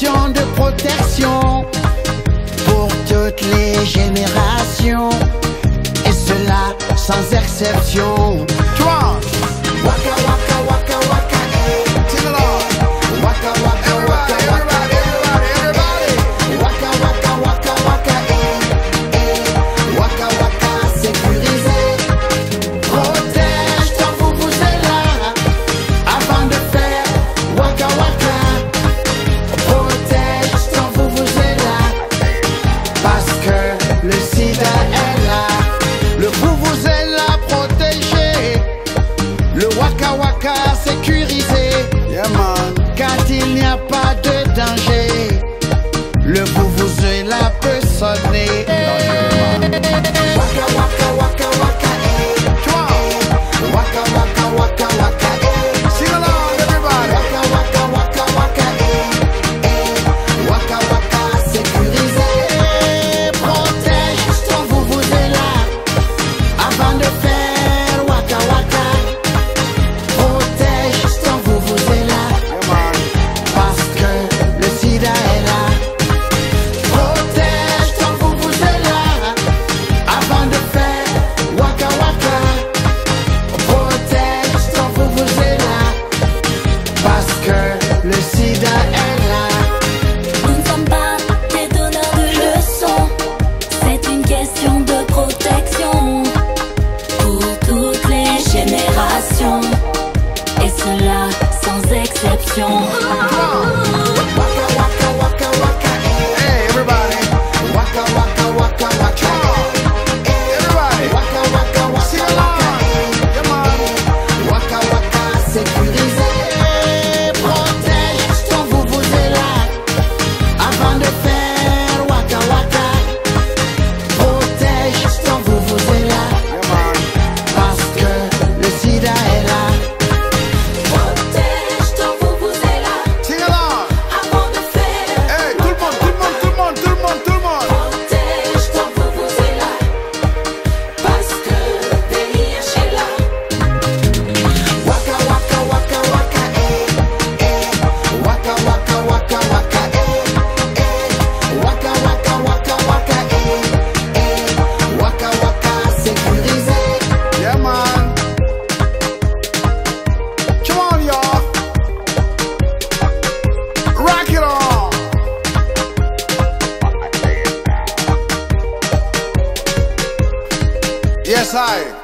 question de protection pour toutes les générations, et cela sans exception. Waka waka waka waka, eh. Sing along. Waka waka waka waka, everybody. Waka waka waka waka, eh, eh. Waka waka sécurisé. Protège ton Vuvuzela avant de faire waka waka. Protège ton Vuvuzela parce que le sida est là. Le Vuvuzela protégé, le waka waka sécurisé, yeah, man. Quand il n'y a pas de danger, le Vuvuzela peut sonner. Waka waka waka waka, eh. Waka waka waka waka, eh. Sing along, everybody. Waka waka waka waka, eh, eh. Waka waka sécurisé. Protège ton Vuvuzela avant de faire waka waka. Protège ton Vuvuzela parce que le sida est là. Protège ton Vuvuzela avant de faire waka waka. Protège ton Vuvuzela parce que le sida est là. Nous ne sommes pas des donneurs de leçons, c'est une question de protection pour toutes les générations, et cela sans exception. Waka waka waka waka, eh. Hey, everybody. Waka waka waka waka, eh. Everybody. Waka waka Sing waka along. waka, eh. Yeah, man. Waka waka sécurisé. Protège ton Vuvuzela avant de faire waka waka. Protège ton Vuvuzela Yeah, man. parce que le sida est là. Protège ton Vuvuzela Sing along. avant de faire. Hey, tout le monde, tout le monde, tout le monde, tout le monde, tout le monde. Protège ton Vuvuzela parce que le VIH est là. Waka waka waka waka, eh, eh. Waka waka waka waka, eh, eh. Waka waka waka waka, eh, eh. Waka waka sécurisé. Yeah, man. Come on, y'all. Rock it on. Yes, I.